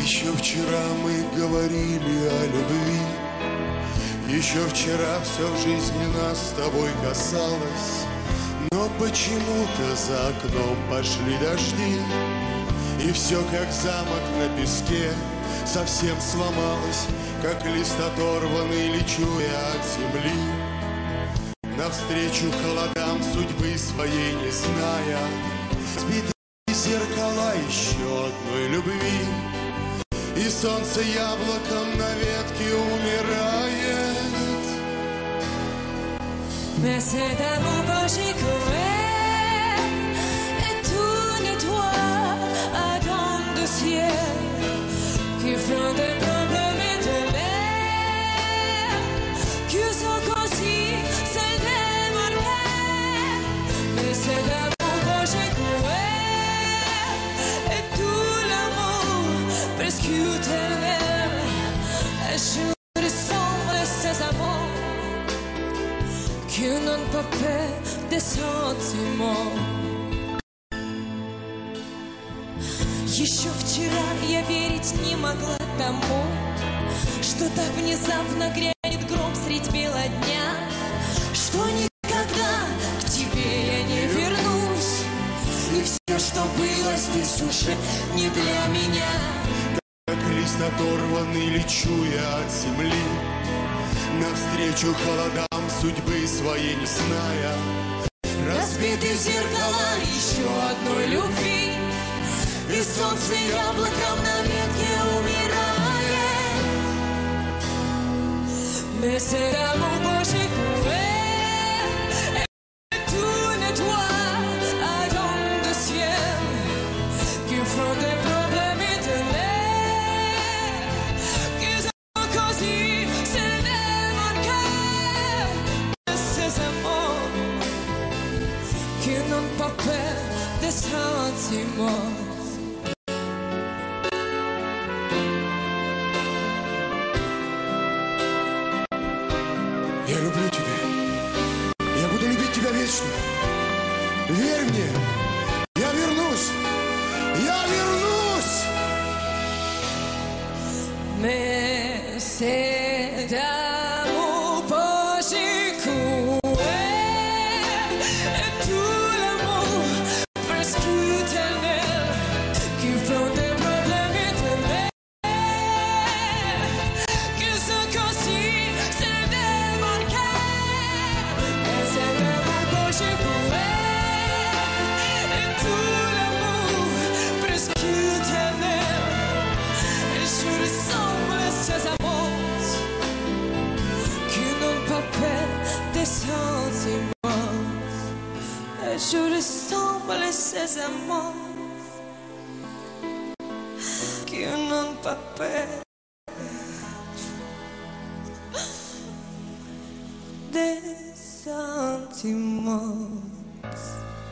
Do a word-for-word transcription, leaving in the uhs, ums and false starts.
Еще вчера мы говорили о любви, еще вчера все в жизни нас с тобой касалось. Но почему-то за окном пошли дожди, и все как замок на песке совсем сломалось, как лист оторванный, лечу я от земли. Навстречу холодам судьбы своей не зная, сбитые зеркала еще одной любви, и солнце яблоком на ветке умирает. Mais cet amour que j'ai cruel et tout nettoie à grande de ciel qui font des problèmes éternels qui sont così c'est des mortels. Mais cet amour que j'ai cruel et tout l'amour presque éternel et je ressemble à ces amants qui n'ont pas fait des sentiments. Еще вчера я верить не могла тому, что так внезапно грянет гром средь бела дня, что никогда к тебе я не вернусь, и все, что было здесь, уже не для меня. Как лист оторванный, лечу я от земли, навстречу холодам судьбы своей не зная. Разбиты зеркала еще одной любви, и солнце яблоком на ветке умирает. Mais c'est l'amour que j'ai cruel et tout nettoie à grande de ciel qui font des problèmes éternels qui sont così c'est mon cœur. Mais ces amants qui n'ont pas peur des sentiments. Я люблю тебя, я буду любить тебя вечно. Верь мне, я вернусь, я вернусь. Mais c'est d'amour que j'ai cruel et tout l'amour presque éternel qui font des problèmes éternels qui sont così c'est des mon cœur. Mais c'est d'amour que j'ai cruel et tout l'amour presque éternel et je ressemble à ces amants qui n'ont pas peur des sentiments. Et je ressemble à ces amants qui n'ont pas peur des sentiments.